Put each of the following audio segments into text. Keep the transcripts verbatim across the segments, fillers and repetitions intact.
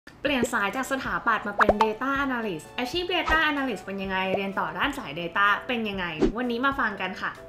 เปลี่ยนสายจากสถาปัตย์มาเป็น Data Analyst อาชีพ Data Analyst เป็นยังไงเรียนต่อด้านสาย Data เป็นยังไงวันนี้มาฟังกันค่ะ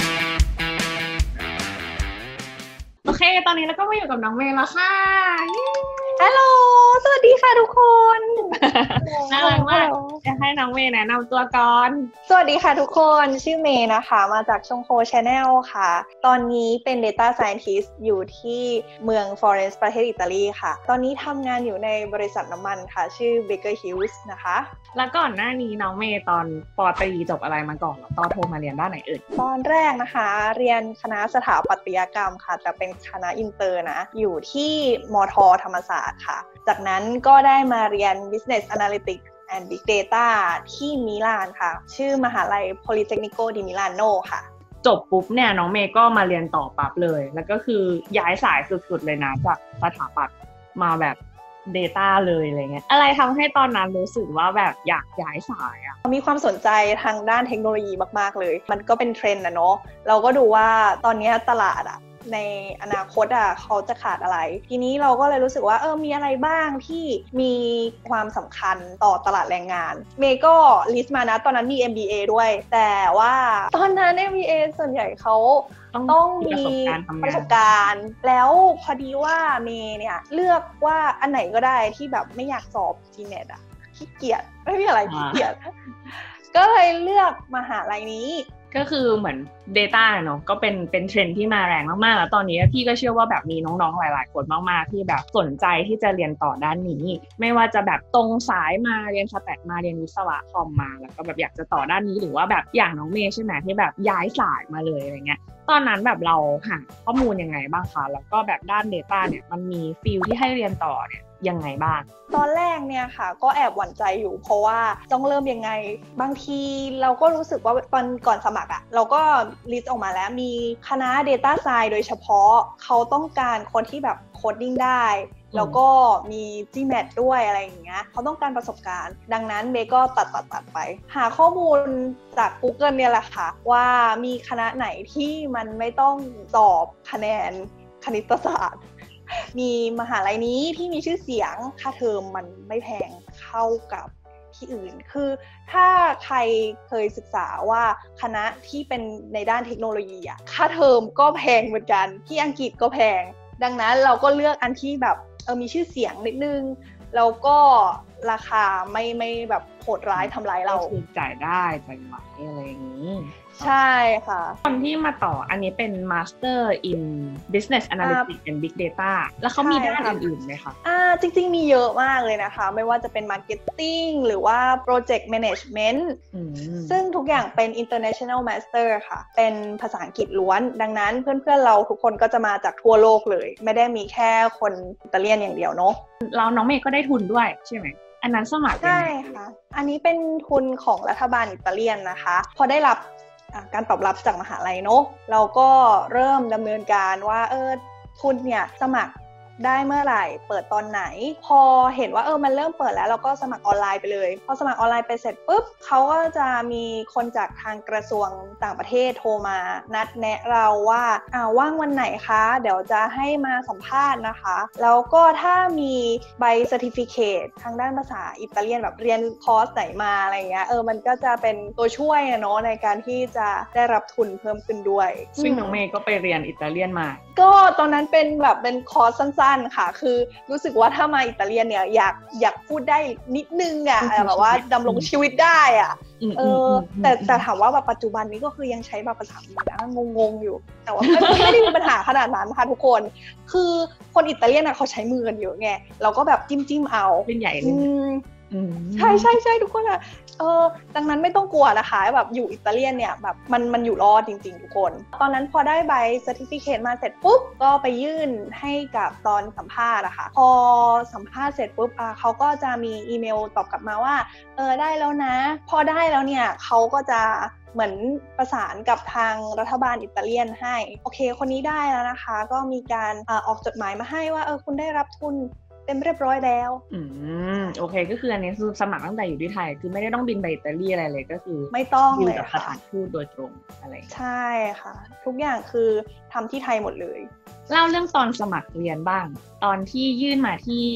โอเคตอนนี้เราก็มาอยู่กับน้องเมย์แล้วค่ะฮัลโหลสวัสดีค่ะทุกคนน่ารักมากจะให้น้องเมย์แนะนำตัวก่อนสวัสดีค่ะทุกคนชื่อเมย์นะคะมาจากชงโค Channel ค่ะตอนนี้เป็น Data Scientist อยู่ที่เมืองฟลอเรนซ์ประเทศอิตาลีค่ะตอนนี้ทำงานอยู่ในบริษัทน้ำมันค่ะชื่อ Baker Hughes นะคะแล้วก่อนหน้านี้น้องเมย์ตอนป.ตรีจบอะไรมาก่อนแล้วตอนโทมาเรียนด้านไหนเอ่ยตอนแรกนะคะเรียนคณะสถาปัตยกรรมค่ะแต่เป็นคณะอินเตอร์นะอยู่ที่มทธรรมศาสตร์ค่ะจากนั้นก็ได้มาเรียน Business Analytics and Big Data ที่มิลานค่ะชื่อมหาลัย Politecnico di Milano ค่ะจบปุ๊บเนี่ยน้องเมย์ก็มาเรียนต่อปั๊บเลยแล้วก็คือย้ายสายสุดๆเลยนะจากสถาปัตย์มาแบบ Data เลยอะไรเงี้ยอะไรทำให้ตอนนั้นรู้สึกว่าแบบอยากย้ายสายอะมีความสนใจทางด้านเทคโนโลยีมากๆเลยมันก็เป็นเทรนด์นะเนาะเราก็ดูว่าตอนนี้ตลาดอะในอนาคตอ่ะเขาจะขาดอะไรทีนี้เราก็เลยรู้สึกว่าเออมีอะไรบ้างที่มีความสำคัญต่อตลาดแรงงานเมย์ก็ลิสต์มานะตอนนั้นมี เอ็ม บี เอ ด้วยแต่ว่าตอนนั้น เอ็ม บี เอ ส่วนใหญ่เขาต้องมีประสบการณ์แล้วพอดีว่าเมย์เนี่ยเลือกว่าอันไหนก็ได้ที่แบบไม่อยากสอบ จี เน็ต อ่ะขี้เกียจไม่มีอะไรขี้เกียจก็เลยเลือกมหาลัยนี้ก็คือเหมือน Data เนาะก็เป็นเป็นเทรนด์ที่มาแรงมากๆแล้วตอนนี้พี่ก็เชื่อว่าแบบมีน้องๆหลายๆคนมากๆที่แบบสนใจที่จะเรียนต่อด้านนี้ไม่ว่าจะแบบตรงสายมาเรียนสแตทมาเรียนวิศวะคอมมาแล้วก็แบบอยากจะต่อด้านนี้หรือว่าแบบอย่างน้องเมย์ใช่ไหมที่แบบย้ายสายมาเลยอะไรเงี้ยตอนนั้นแบบเราหาข้อมูลยังไงบ้างคะแล้วก็แบบด้าน Data เนี่ยมันมีฟิลที่ให้เรียนต่อเนี่ยยังไงบ้างตอนแรกเนี่ยค่ะก็แอบหวั่นใจอยู่เพราะว่าต้องเริ่มยังไงบางทีเราก็รู้สึกว่าตอนก่อนสมัครอะเราก็ลิสต์ออกมาแล้วมีคณะ Data Science โดยเฉพาะเขาต้องการคนที่แบบโคดดิ้งได้แล้วก็มี จี แมท ด้วยอะไรอย่างเงี้ยเขาต้องการประสบการณ์ดังนั้นเมย์ก็ตัดตัดตัดไปหาข้อมูลจาก Google เนี่ยแหละค่ะว่ามีคณะไหนที่มันไม่ต้องสอบคะแนนคณิตศาสตร์มีมหาลัยนี้ที่มีชื่อเสียงค่าเทอมมันไม่แพงเท่ากับที่อื่นคือถ้าใครเคยศึกษาว่าคณะที่เป็นในด้านเทคโนโลยีอะค่าเทอมก็แพงเหมือนกันที่อังกฤษก็แพงดังนั้นเราก็เลือกอันที่แบบเออมีชื่อเสียงนิดนึงแล้วก็ราคาไม่ไม่แบบโหดร้ายทำร้ายเราคือจ่ายได้จ่ายไหวอะไรอย่างนี้ใช่ค่ะตอนที่มาต่ออันนี้เป็น Master in Business Analytics and Big Data แล้วเขามีด้านอื่นๆไหมคะอ่าจริงๆมีเยอะมากเลยนะคะไม่ว่าจะเป็น Marketing หรือว่า Project Management ซึ่งทุกอย่างเป็น International Master ค่ะเป็นภาษาอังกฤษล้วนดังนั้นเพื่อนๆเราทุกคนก็จะมาจากทั่วโลกเลยไม่ได้มีแค่คนอิตาเลียนอย่างเดียวเนาะเราน้องเมย์ก็ได้ทุนด้วยใช่ไหมอันนั้นสมัครใช่ค่ะอันนี้เป็นทุนของรัฐบาลอิตาเลียนนะคะพอได้รับการตอบรับจากมหาลัยเนอะเราก็เริ่มดำเนินการว่าเออทุนเนี่ยสมัครได้เมื่อไหร่เปิดตอนไหนพอเห็นว่าเออมันเริ่มเปิดแล้วเราก็สมัครออนไลน์ไปเลยพอสมัครออนไลน์ไปเสร็จปุ๊บเขาก็จะมีคนจากทางกระทรวงต่างประเทศโทรมานัดแนะเราว่าอ่าว่างวันไหนคะเดี๋ยวจะให้มาสัมภาษณ์นะคะแล้วก็ถ้ามีใบ Certificate ทางด้านภาษาอิตาเลียนแบบเรียนคอร์สไหนมาอะไรเงี้ยเออมันก็จะเป็นตัวช่วยเนาะในการที่จะได้รับทุนเพิ่มขึ้นด้วยซึ่งน้องเมย์ก็ไปเรียนอิตาเลียนมาก็ตอนนั้นเป็นแบบเป็นคอร์สสั้นๆค่ะคือรู้สึกว่าถ้ามาอิตาเลียนเนี่ยอยากอยากพูดได้นิดนึงอ่ะแบบว่าดำรงชีวิตได้อ่ะเออแต่แต่ถามว่าแบบปัจจุบันนี้ก็คือยังใช้แบบภาษาอังกฤษนะงงๆอยู่แต่ว่าไม่ไม่ได้มีปัญหาขนาดนั้นค่ะทุกคนคือคนอิตาเลียนนะเขาใช้มือกันเยอะไงเราก็แบบจิ้มจิ้มเอาเป็นใหญ่เลยใช่ใช่ใช่ทุกคนอะเออดังนั้นไม่ต้องกลัวนะคะแบบอยู่อิตาเลียนเนี่ยแบบมันมันอยู่รอดจริงๆทุกคนตอนนั้นพอได้ใบ Certificate มาเสร็จปุ๊บก็ไปยื่นให้กับตอนสัมภาษณ์อะค่ะพอสัมภาษณ์เสร็จปุ๊บอ่ะเขาก็จะมีอีเมลตอบกลับมาว่าเออได้แล้วนะพอได้แล้วเนี่ยเขาก็จะเหมือนประสานกับทางรัฐบาลอิตาเลียนให้โอเคคนนี้ได้แล้วนะคะก็มีการอ่าออกจดหมายมาให้ว่าเออคุณได้รับทุนเต็มเรียบร้อยแล้วอืมโอเคก็คืออันนี้คือสมัครตั้งแต่อยู่ที่ไทยคือไม่ได้ต้องบินไปอิตาลีอะไรเลยก็คือไม่ต้องเลยกับสถานทูตโดยตรงอะไรใช่ค่ะทุกอย่างคือทำที่ไทยหมดเลยเล่าเรื่องตอนสมัครเรียนบ้างตอนที่ยื่นมาที่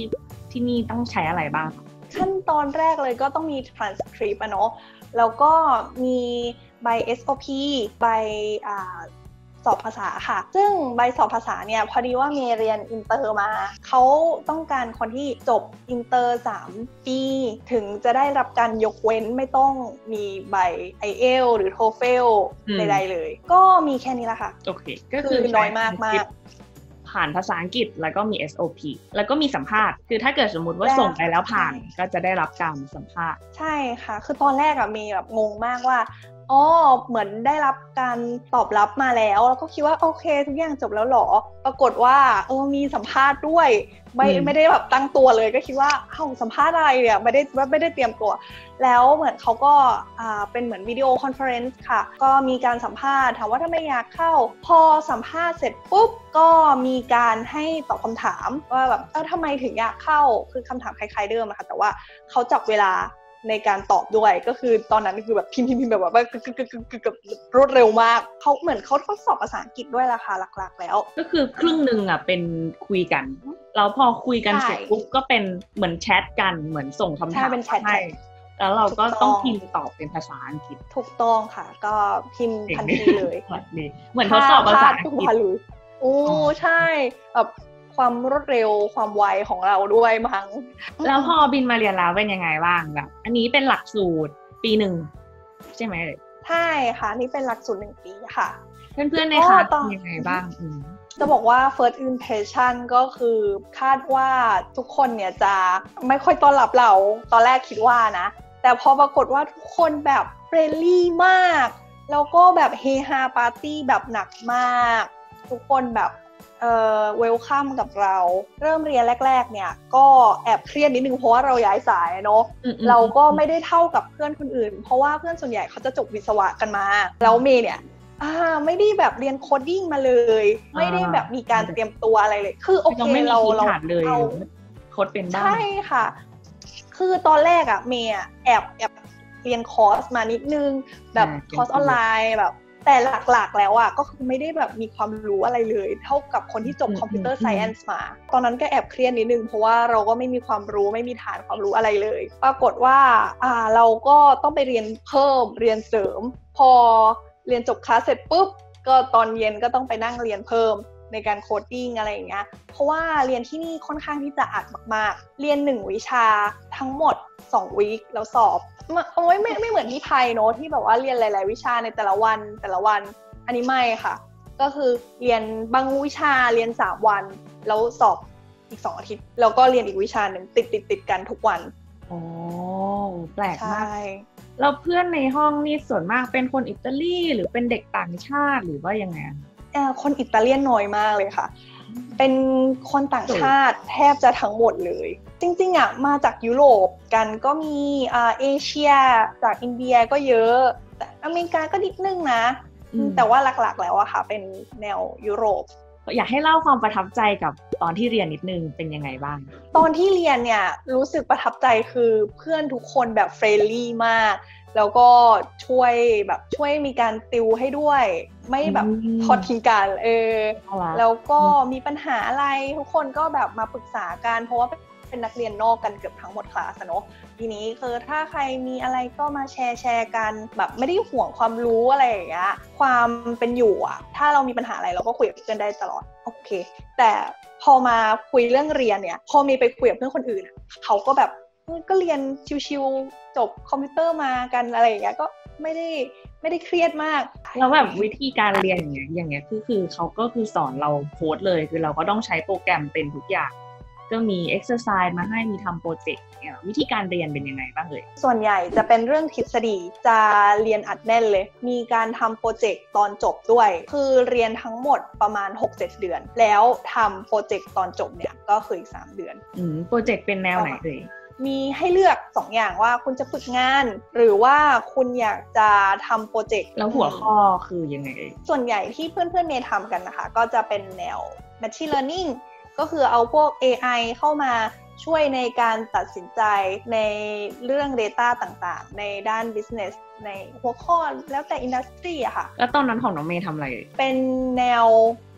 ที่นี่ต้องใช้อะไรบ้างขั้นตอนแรกเลยก็ต้องมี transcript อะเนาะแล้วก็มีใบ เอส โอ พี ใบอ่าสอบภาษาค่ะซึ่งใบสอบภาษาเนี่ยพอดีว่าเมย์เรียนอินเตอร์มาเขาต้องการคนที่จบอินเตอร์สามปีถึงจะได้รับการยกเว้นไม่ต้องมีใบ ไอ เอล หรือ โทเฟล ใดๆเลยก็มีแค่นี้แหละค่ะโอเคก็คือน้อยมากมากผ่านภาษาอังกฤษแล้วก็มี เอส โอ พี แล้วก็มีสัมภาษณ์คือถ้าเกิดสมมุติว่าส่งไปแล้วผ่านก็จะได้รับการสัมภาษณ์ใช่ค่ะคือตอนแรกอะมีแบบงงมากว่าอ๋อเหมือนได้รับการตอบรับมาแล้วแล้วก็คิดว่าโอเคทุกอย่างจบแล้วหรอปรากฏว่าเออมีสัมภาษณ์ด้วยไม่ไม่ได้แบบตั้งตัวเลยก็คิดว่าเอ้าสัมภาษณ์อะไรเนี่ยไม่ได้ไม่ได้เตรียมตัวแล้วเหมือนเขาก็อ่าเป็นเหมือนวิดีโอคอนเฟอเรนซ์ค่ะก็มีการสัมภาษณ์ถามว่าถ้าไม่อยากเข้าพอสัมภาษณ์เสร็จปุ๊บก็มีการให้ตอบคำถามว่าแบบเออทำไมถึงอยากเข้าคือคำถามคล้ายๆเดิมอะค่ะแต่ว่าเขาจับเวลาในการตอบด้วยก็คือตอนนั้นคือแบบพิมพ์พิมพ์แบบว่ารวดเร็วมากเขาเหมือนเขาทดสอบภาษาอังกฤษด้วยราคาหลักๆแล้วก็คือครึ่งนึงอ่ะเป็นคุยกันแล้วพอคุยกันเสร็จปุ๊บก็เป็นเหมือนแชทกันเหมือนส่งคำถามให้แล้วเราก็ต้องพิมพ์ตอบเป็นภาษาอังกฤษถูกต้องค่ะก็พิมพ์ทันทีเลยเหมือนทดสอบภาษาอังกฤษโอ้ใช่แบบความรวดเร็วความไวของเราด้วยมั้งแล้วพอบินมาเรียนแล้วเป็นยังไงบ้างแบบอันนี้เป็นหลักสูตรปีหนึ่งใช่ไหมใช่ค่ะนี่เป็นหลักสูตรหนึ่งปีค่ะเพื่อนๆในคลาสเป็นยังไงบ้างจะบอกว่า first impression ก็คือคาดว่าทุกคนเนี่ยจะไม่ค่อยต้อนรับเราตอนแรกคิดว่านะแต่พอปรากฏว่าทุกคนแบบเฟรนลี่มากแล้วก็แบบเฮฮาปาร์ตี้แบบหนักมากทุกคนแบบเอ่อเวลคัมกับเราเริ่มเรียนแรกๆเนี่ยก็แอบเครียดนิดนึงเพราะว่าเราย้ายสายเนาะเราก็ไม่ได้เท่ากับเพื่อนคนอื่นเพราะว่าเพื่อนส่วนใหญ่เขาจะจบวิศวะกันมาแล้วเมย์เนี่ยอ่าไม่ได้แบบเรียนโคดดิ้งมาเลยไม่ได้แบบมีการเตรียมตัวอะไรเลยคือโอเคเราเราเอาโค้ดเป็นบ้างใช่ค่ะคือตอนแรกอะเมย์แอบแอบเรียนคอร์สมานิดนึงแบบคอร์สออนไลน์แบบแต่หลักๆแล้วอะก็คือไม่ได้แบบมีความรู้อะไรเลยเท่ากับคนที่จบคอมพิวเตอร์ไซเอนซ์มาตอนนั้นก็แอบเครียดนิดนึงเพราะว่าเราก็ไม่มีความรู้ไม่มีฐานความรู้อะไรเลยปรากฏว่าอ่าเราก็ต้องไปเรียนเพิ่มเรียนเสริมพอเรียนจบคลาสเสร็จปุ๊บก็ตอนเย็นก็ต้องไปนั่งเรียนเพิ่มในการโคดดิ้งอะไรอย่างเงี้ยเพราะว่าเรียนที่นี่ค่อนข้างที่จะอัดมากๆเรียนหนึ่งวิชาทั้งหมดสองวีคแล้วสอบไม่ไม่ไม่เหมือนที่ไทยเนอะที่แบบว่าเรียนหลายๆวิชาในแต่ละวันแต่ละวันอันนี้ไม่ค่ะก็คือเรียนบางวิชาเรียนสามวันแล้วสอบอีกสองอาทิตย์แล้วก็เรียนอีกวิชาหนึ่งติดติดติดกันทุกวันอ๋อแปลกมากแล้วเพื่อนในห้องนี่ส่วนมากเป็นคนอิตาลีหรือเป็นเด็กต่างชาติหรือว่ายังไงเอ่อคนอิตาเลียนน้อยมากเลยค่ะเป็นคนต่างชาติแทบจะทั้งหมดเลยจริงๆอ่ะมาจากยุโรปกันก็มีอ่าเอเชียจากอินเดียก็เยอะแต่อเมริกาก็นิดนึงนะแต่ว่าหลักๆแล้วอะค่ะเป็นแนวยุโรปอยากให้เล่าความประทับใจกับตอนที่เรียนนิดนึงเป็นยังไงบ้างตอนที่เรียนเนี่ยรู้สึกประทับใจคือเพื่อนทุกคนแบบเฟรนลี่มากแล้วก็ช่วยแบบช่วยมีการติวให้ด้วยไม่แบบทอดทิ้งกันเออแล้วก็มีปัญหาอะไรทุกคนก็แบบมาปรึกษากันเพราะว่าเป็นนักเรียนนอกกันเกือบทั้งหมดคลาสเนอะทีนี้คือถ้าใครมีอะไรก็มาแชร์แชร์กันแบบไม่ได้ห่วงความรู้อะไรอย่างเงี้ยความเป็นอยู่อะถ้าเรามีปัญหาอะไรเราก็คุยกับเพื่อนได้ตลอดโอเคแต่พอมาคุยเรื่องเรียนเนี่ยพอมีไปคุยกับเพื่อนคนอื่นเขาก็แบบก็เรียนชิวๆจบคอมพิวเตอร์มากันอะไรอย่างเงี้ยก็ไม่ได้ไม่ได้เครียดมากแล้วแบบวิธีการเรียนอย่างเงี้ยอย่างเงี้ยคือคือเขาก็คือสอนเราโค้ดเลยคือเราก็ต้องใช้โปรแกรมเป็นทุกอย่างก็มี exercise มาให้มีทำโปรเจกต์เนี่ยวิธีการเรียนเป็นยังไงบ้างเลยส่วนใหญ่จะเป็นเรื่องทฤษฎีจะเรียนอัดแน่นเลยมีการทำโปรเจกต์ตอนจบด้วยคือเรียนทั้งหมดประมาณ หกเจ็ด เดือนแล้วทำโปรเจกต์ตอนจบเนี่ยก็คืออีกสามเดือนอืมโปรเจกต์เป็นแนวไหนเลยมีให้เลือกสองอย่างว่าคุณจะฝึกงานหรือว่าคุณอยากจะทำโปรเจกต์แล้วหัวข้อคือยังไงส่วนใหญ่ที่เพื่อนๆเมย์ทำกันนะคะก็จะเป็นแนว Machine Learning ก็คือเอาพวก เอ ไอ เข้ามาช่วยในการตัดสินใจในเรื่อง data ต่างๆในด้าน business ในหัวข้อแล้วแต่ industry อะค่ะแล้วตอนนั้นของน้องเมย์ทำอะไรเป็นแนว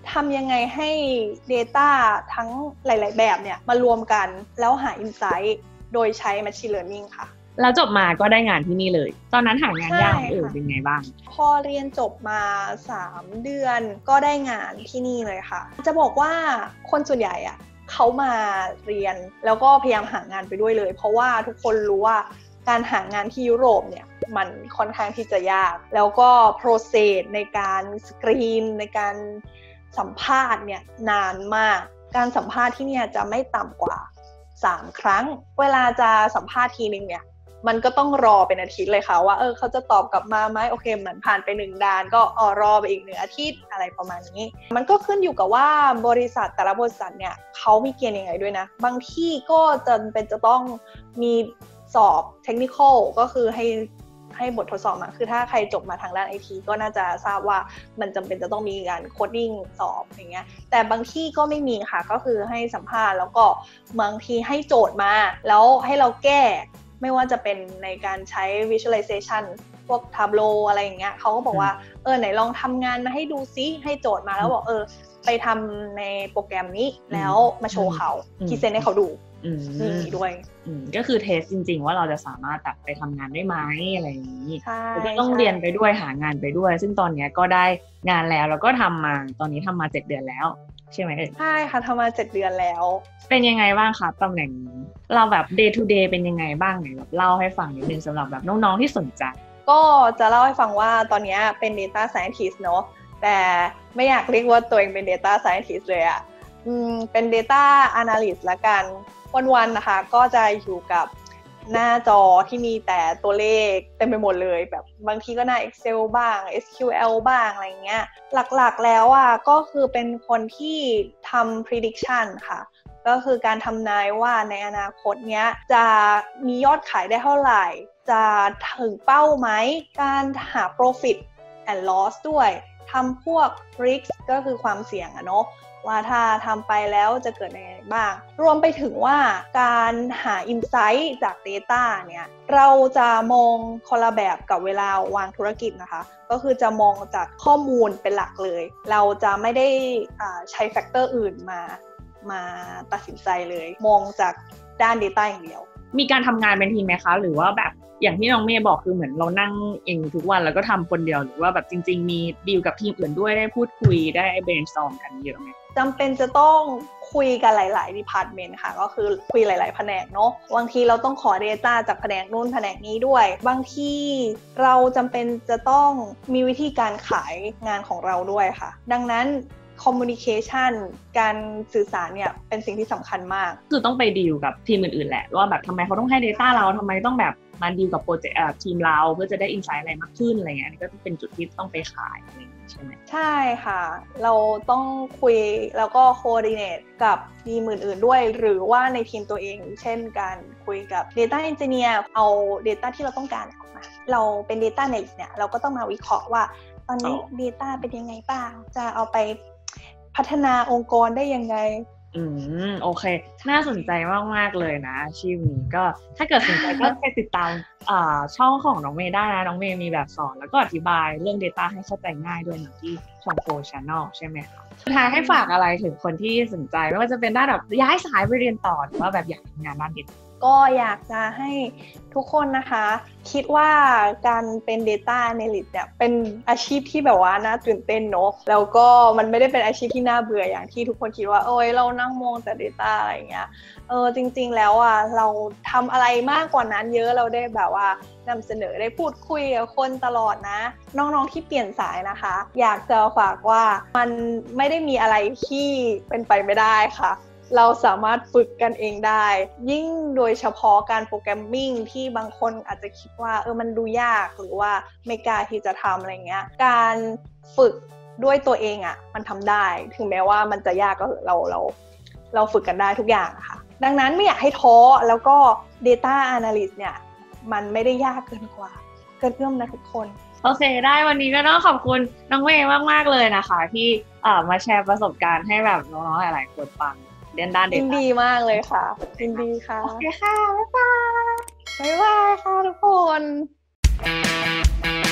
ทำยังไงให้ Data ทั้งหลายๆแบบเนี่ยมารวมกันแล้วหา Insight โดยใช้ Machine Learning ค่ะแล้วจบมาก็ได้งานที่นี่เลยตอนนั้นหางานยากเออเป็นไงบ้างพอเรียนจบมาสามเดือนก็ได้งานที่นี่เลยค่ะจะบอกว่าคนส่วนใหญ่อะเขามาเรียนแล้วก็พยายามหางานไปด้วยเลยเพราะว่าทุกคนรู้ว่าการหางานที่ยุโรปเนี่ยมันค่อนข้างที่จะยากแล้วก็ process ในการสกรีนในการสัมภาษณ์เนี่ยนานมากการสัมภาษณ์ที่เนี่ยจะไม่ต่ำกว่าสามครั้งเวลาจะสัมภาษณ์ทีนึงเนี่ยมันก็ต้องรอเป็นอาทิตย์เลยค่ะว่าเออเขาจะตอบกลับมาไหมโอเคเหมือนผ่านไปหนึ่งด่านก็ออรอไปอีกหนึ่งอาทิตย์อะไรประมาณนี้มันก็ขึ้นอยู่กับว่าบริษัทแต่ละบริษัทเนี่ยเขามีเกณฑ์ยังไงด้วยนะบางที่ก็จะเป็นจะต้องมีสอบเทคนิคอลก็คือให้ให้บททดสอบมาคือถ้าใครจบมาทางด้าน ไอ ที ก็น่าจะทราบว่ามันจำเป็นจะต้องมีการโคดดิ้งสอบอย่างเงี้ยแต่บางที่ก็ไม่มีค่ะก็คือให้สัมภาษณ์แล้วก็บางทีให้โจทย์มาแล้วให้เราแก้ไม่ว่าจะเป็นในการใช้ visualization พวก Tableau อะไรอย่างเงี้ยเขาก็บอกว่าเออไหนลองทำงานมาให้ดูซิให้โจทย์มาแล้วบอกเออไปทำในโปรแกรมนี้แล้วมาโชว์เขาพรีเซนต์ให้เขาดูนี่ด้วยก็คือเทสจริงๆว่าเราจะสามารถแบบไปทำงานได้ไหมอะไรอย่างนี้ก็ต้องเรียนไปด้วยหางานไปด้วยซึ่งตอนนี้ก็ได้งานแล้วแล้วก็ทำมาตอนนี้ทำมาเจ็ดเดือนแล้วใช่ไหมเอ่ยใช่ค่ะทำมาเจ็ดเดือนแล้วเป็นยังไงบ้างคะตำแหน่งนี้เราแบบ day to day เป็นยังไงบ้างไหนแบบเล่าให้ฟังนิดนึงสำหรับแบบน้องๆที่สนใจก็จะเล่าให้ฟังว่าตอนนี้เป็น data scientist เนอะแต่ไม่อยากเรียกว่าตัวเองเป็น data scientist เลยอะอืมเป็น data analyst ละกันวันๆนะคะก็จะอยู่กับหน้าจอที่มีแต่ตัวเลขเต็มไปหมดเลยแบบบางทีก็หน้า Excel บ้าง เอส คิว แอล บ้างอะไรเงี้ยหลักๆแล้วอ่ะก็คือเป็นคนที่ทำ prediction ค่ะก็คือการทำนายว่าในอนาคตเนี้ยจะมียอดขายได้เท่าไหร่จะถึงเป้าไหมการหา profit and loss ด้วยทำพวก risk ก็คือความเสี่ยงอะเนาะว่าถ้าทำไปแล้วจะเกิดอะไรบ้างรวมไปถึงว่าการหา insight จาก data เนี่ยเราจะมองคนละแบบกับเวลาวางธุรกิจนะคะก็คือจะมองจากข้อมูลเป็นหลักเลยเราจะไม่ได้ใช้แฟกเตอร์อื่นมามาตัดสินใจเลยมองจากด้าน data อย่างเดียวมีการทำงานเป็นทีมไหมคะหรือว่าแบบอย่างที่น้องเมย์บอกคือเหมือนเรานั่งเองทุกวันแล้วก็ทำคนเดียวหรือว่าแบบจริงๆมีดีลกับทีมอื่นด้วยได้พูดคุยได้ brainstorm กันเยอะไหมจำเป็นจะต้องคุยกันหลายๆ department ค่ะก็คือคุยหลายๆแผนกเนาะบางทีเราต้องขอ data จากแผนกนู้นแผนกนี้ด้วยบางทีเราจำเป็นจะต้องมีวิธีการขายงานของเราด้วยค่ะดังนั้นcommunication การสื่อสารเนี่ยเป็นสิ่งที่สำคัญมากคือต้องไปดีลกับทีมอื่นๆแหละว่าแบบทำไมเขาต้องให้ data เราทำไมต้องแบบมาดีลกับโปรเจกต์ทีมเราเพื่อจะได้ insight อะไรมากขึ้นอะไรเงี้ยนี่ก็เป็นจุดที่ต้องไปขายอะไรใช่ไหมใช่ค่ะเราต้องคุยแล้วก็ coordinate กับทีมอื่นๆด้วยหรือว่าในทีมตัวเองเช่นการคุยกับ data engineer เอา data ที่เราต้องการออกมาเราเป็น data analyst เนี่ยเราก็ต้องมาวิเคราะห์ว่าตอนนี้ data เป็นยังไงบ้างจะเอาไปพัฒนาองค์กรได้ยังไงอืมโอเคน่าสนใจมากๆเลยนะอาชีพนี้ก็ถ้าเกิดสนใจก็ไปติดตามอ่าช่องของน้องเมย์ได้นะน้องเมย์มีแบบสอนแล้วก็อธิบายเรื่อง data ให้เข้าใจง่ายด้วยนะที่ช่องโฟร์ Channel ใช่ไหมคะสุดท้ายให้ฝากอะไรถึงคนที่สนใจไม่ว่าจะเป็นด้านแบบย้ายสายไปเรียนต่อหรือว่าแบบอยากทำงานด้าน data ก็อยากจะให้ทุกคนนะคะคิดว่าการเป็น data analyst เนี่ยเป็นอาชีพที่แบบว่าน่าตื่นเต้นเนอะแล้วก็มันไม่ได้เป็นอาชีพที่น่าเบื่ออย่างที่ทุกคนคิดว่าโอ้ยเรานั่งมองแต่ data อะไรอย่างเงี้ยเออจริงๆแล้วอ่ะเราทำอะไรมากกว่านั้นเยอะเราได้แบบว่านำเสนอได้พูดคุยกับคนตลอดนะน้องๆที่เปลี่ยนสายนะคะอยากจะฝากว่ามันไม่ได้มีอะไรที่เป็นไปไม่ได้ค่ะเราสามารถฝึกกันเองได้ยิ่งโดยเฉพาะการโปรแกรมมิ่งที่บางคนอาจจะคิดว่าเออมันดูยากหรือว่าไม่กล้าที่จะทำอะไรเงี้ยการฝึกด้วยตัวเองอ่ะมันทำได้ถึงแม้ว่ามันจะยากก็เราเราเราฝึกกันได้ทุกอย่างค่ะดังนั้นไม่อยากให้ท้อแล้วก็ data analyst เนี่ยมันไม่ได้ยากเกินกว่าเกินเอื้อมนะทุกคนโอเคได้วันนี้ก็ต้องขอบคุณน้องเมย์มากๆเลยนะคะที่เอ่อมาแชร์ประสบการณ์ให้แบบน้องๆหลายๆคนฟังเรียนด้าน data ยินดีมากเลยค่ะยินดีค่ะโอเคค่ะบ๊ายบายบ๊ายบายค่ะทุกคน